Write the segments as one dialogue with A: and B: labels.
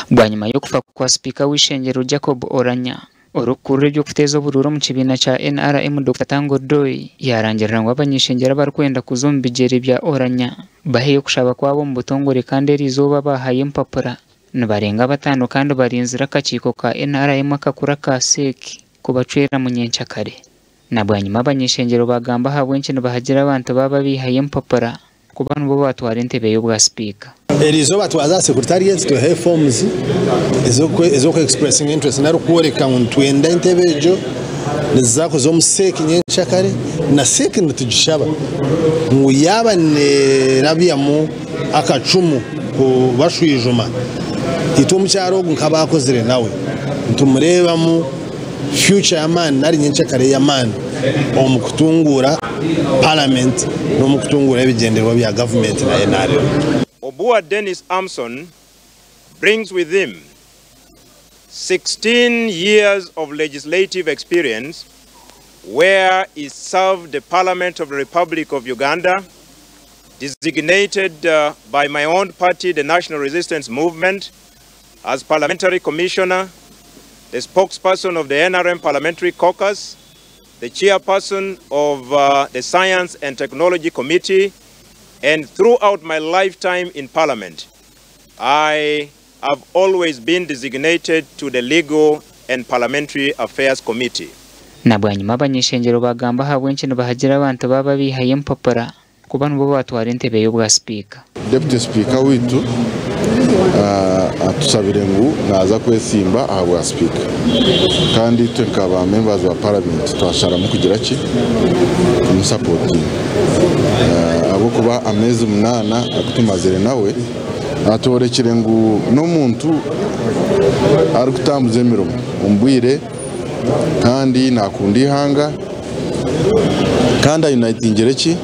A: bwanyuma yo kufa kwa Sipiika w'Ishengyero Jacob Oranya urukuru ryo kuteza bururo mu kibina cha NRM Dr. Tango Doi yarangirira ngo abany'ishengyero barikwenda kuzomba igere bya Oranya bahiye kushaba kwabo mu butongore kandi rizoba bahaye empapura nibarenga batanu kandi barinzira akakiko ka NRM akakura ka seki kubacwera mu nyencyakare na bwanyuma abany'ishengyero bagamba habwenshi nibahagira abantu baba bihaye empapura kuba nubo batwara intebe yo bwa Sipiika
B: erizo batwaza secretariat to have forms ezoko expressing interest na rukoreka ngo twenda intebe ejo nizako zo museki nyencyakare na seki ntujishaba ngo yabane rabiyamu akacumu ko bashwijuma itumu cyaro nkabakozire nawe ntumureba mu future ya man nari nyencyakare ya man omukutungura parliament no mukutungura ebigenderwa bya government na NRM.
C: Obua Dennis Amson brings with him 16 years of legislative experience where he served the Parliament of the Republic of Uganda, designated by my own party, the National Resistance Movement, as Parliamentary Commissioner, the spokesperson of the NRM Parliamentary Caucus, the chairperson of the Science and Technology Committee, and throughout my lifetime in Parliament, I have always been designated to the Legal and Parliamentary Affairs Committee.
A: Na bwanyuma abany'ishengyero bagamba habwenshi nibahagira abantu baba bihaye empapura kuba nubo batwara intebe yo bwa Sipiika.
D: Deputy Speaker witu atusabire ngo naza kwesimba aha bwa Sipiika kandi twe nkaba members wa Parliament twashara mu kugira ki umusupport abo kuba amezi 8 akutumazire nawe atorekere ngo no muntu ari kutambuza emiromo umbwire kandi nakundi hanga kandi unitingere ki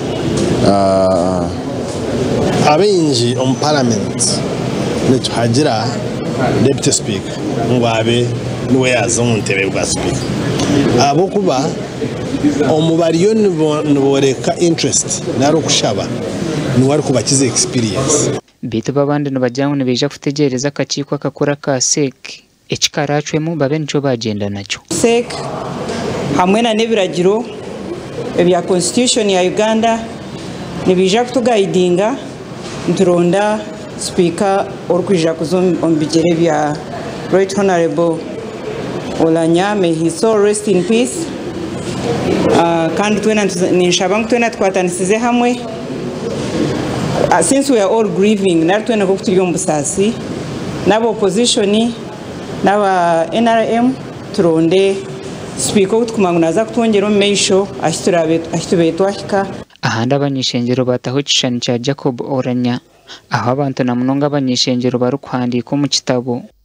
B: abenji on parliament netuhagira deputy speaker ngwabe niwe yaza mu ntebe bwa Sipiika abo kuba omubariyo niboreka interest naro kushaba niwari kubakize experience
A: bitu babandi nabajyanwe nibija kutegereza akakiko akakura ka seki ekikaracwemo babe nico bagenda naco
E: seki hamwe na nebiragiro ebya constitution ya Uganda nibija kutugaidinga nturonda Sipiika orkwija kuzombigere bya Right Honorable Oranya, may his soul rest in peace. Kandi twena nishabangu twena twatanisize hamwe since we are all grieving nari twena ko kuturi ombusasi nabo opposition naba NRM turonde Sipiika kutukumangu naza kutwongera omeisho ahitubetwa ahika
A: ahandi abany'ishengyero bataho kishani cha Jacob Oranya aho abantu namunonga abany'ishengyero barukwandika mu kitabo